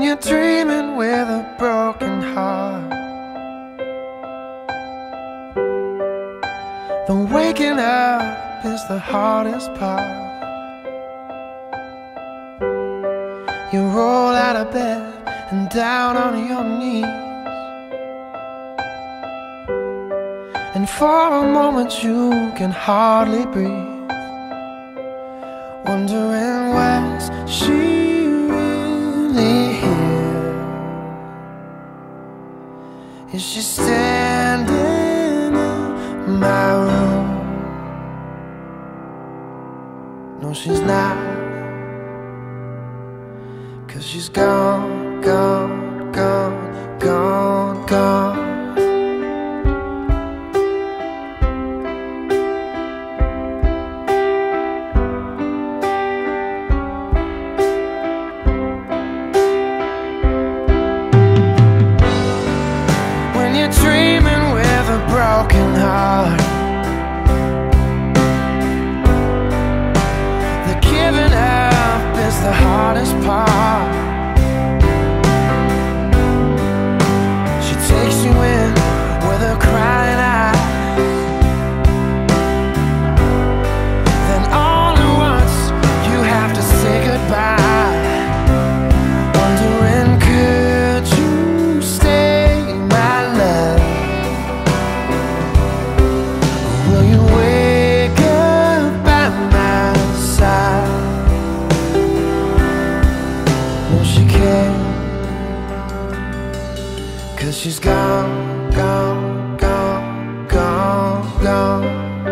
When you're dreaming with a broken heart, then waking up is the hardest part. You roll out of bed and down on your knees, and for a moment you can hardly breathe, wondering where's she really here? Is she standing in my room? No, she's not, 'cause she's gone, gone, gone, gone, gone. When you're dreaming with a broken heart, the giving up is the hardest part. She takes you in with her crying eyes, then all at once you have to say goodbye, wondering could you stay, my love? Will you wake up by my side? No, she can't, 'cause she's gone, gone, gone, gone, gone.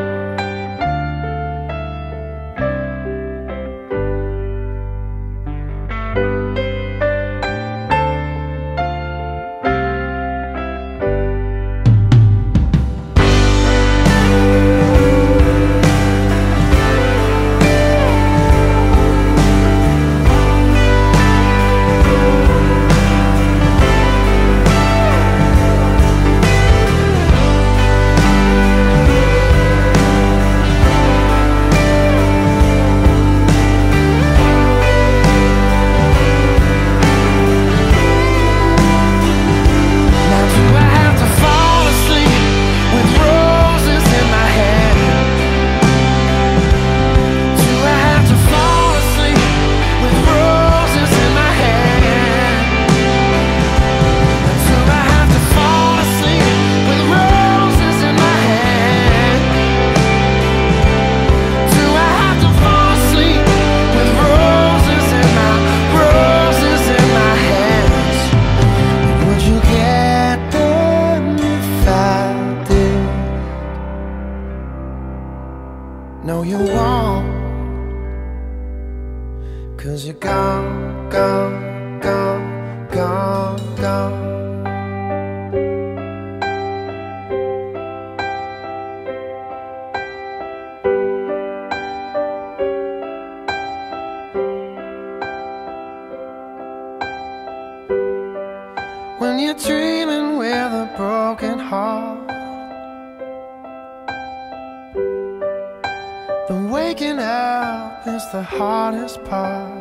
No, you won't, 'cause you're gone, gone, gone, gone, gone. When you're dreaming with a broken heart, then waking up is the hardest part.